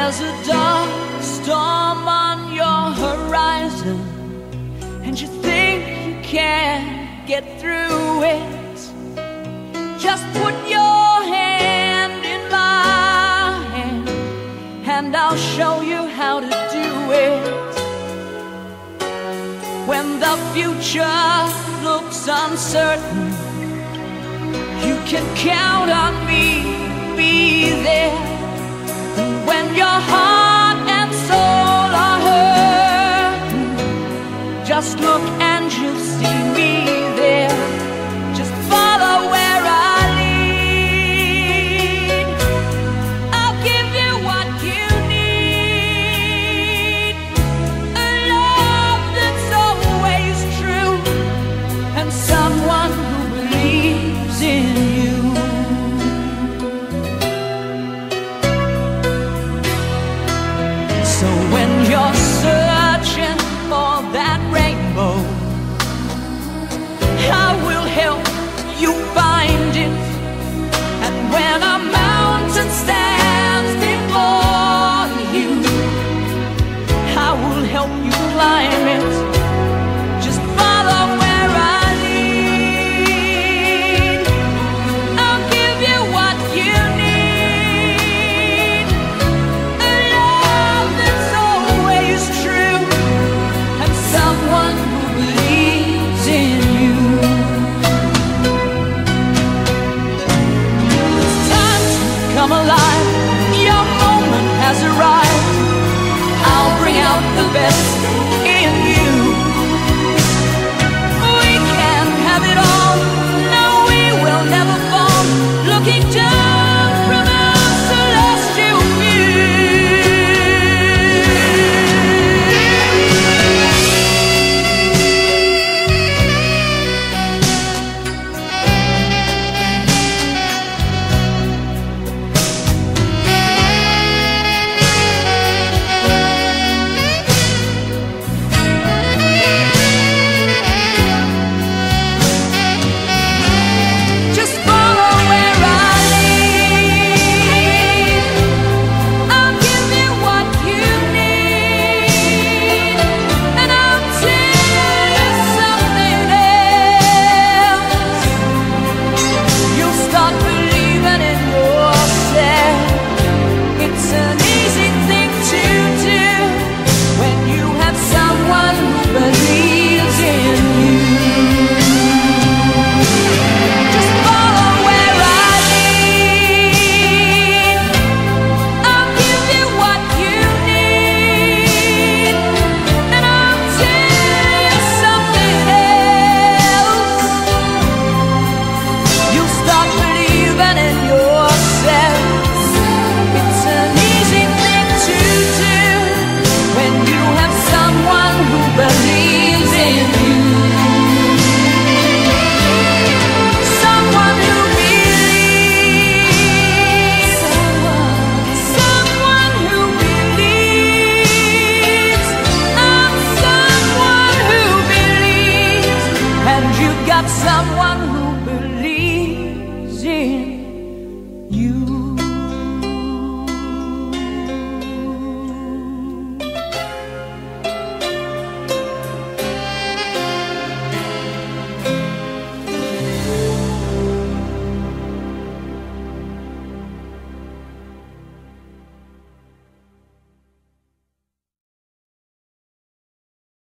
there's a dark storm on your horizon, and you think you can't get through it, just put your hand in my hand, and I'll show you how to do it. When the future looks uncertain, you can count on me, be there. And when your heart and soul are hurting, just look and you'll see me there. Just follow where I lead. I'll give you what you need, a love that's always true, and someone who believes in you. So when you're searching for that rainbow, I will help you find it. And when a mountain stands before you, I will help you climb it. Just follow where I lead. I'll give you what you need, a love that's always true, and someone who believes in you. It's time to come alive. Your moment has arrived. I'll bring out the best in you. We can have it all. No, we will never fall. Looking down from a celestial view. Just follow where I lead. I'll give you what you need, and I'll tell you something else. You'll start believing in yourself. It's an easy thing to do when you have someone who believes in you. Just follow where I lead. I'll give you what you need, and I'll tell you something else. You'll start believing in yourself. It's an easy thing to do when you have someone who believes in you. Someone who believes. Someone who believes. I'm someone who believes, and you've got someone